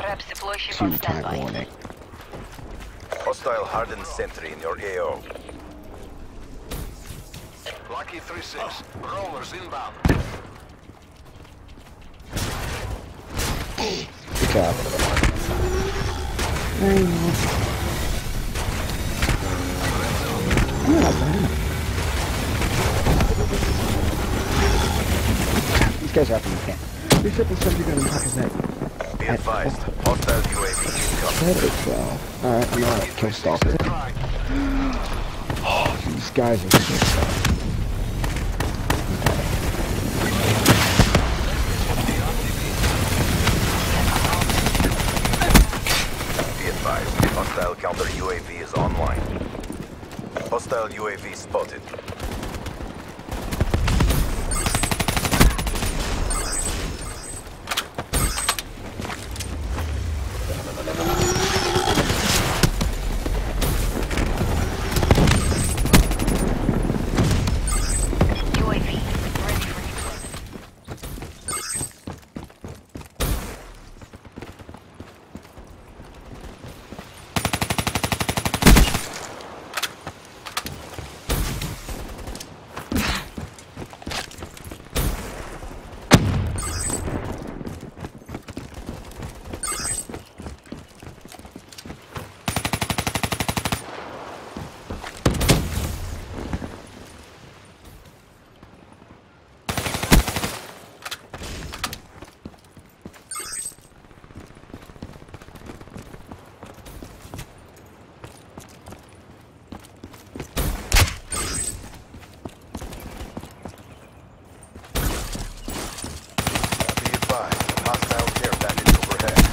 Two-time warning. Hostile hardened sentry in your AO. Lucky 3-6. Rollers inbound. Good job. These guys are up in the camp. They're triple 70 gun on top of that. Be advised, hostile UAV That incoming. as well. Alright, I'm gonna kill Stalker. Oh, these guys are so tough. Be advised, hostile counter UAV is online. Hostile UAV spotted. Hostile care package overhead.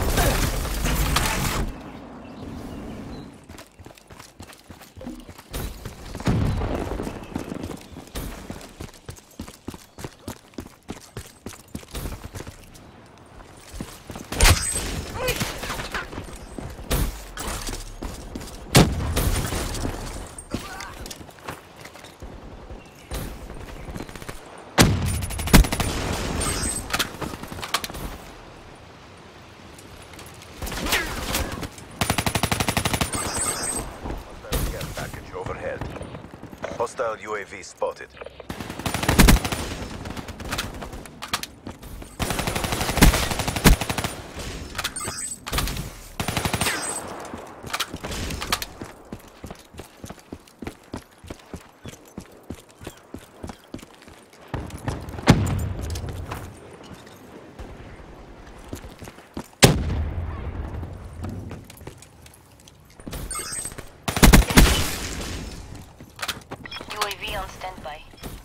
Hostile UAV spotted. UAV on standby.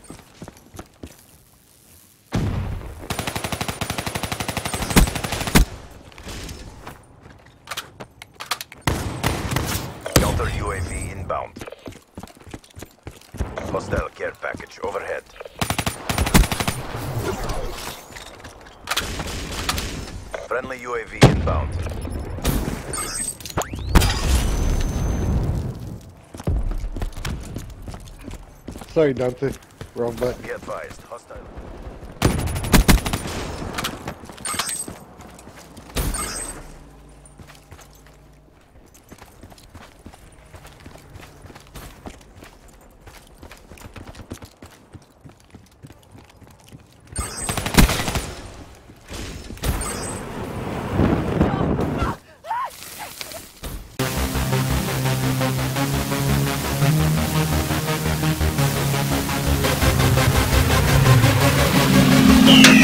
Counter UAV inbound. Hostile care package overhead. Friendly UAV inbound. Sorry, Dante. Wrong button. Be advised, hostile. Yeah.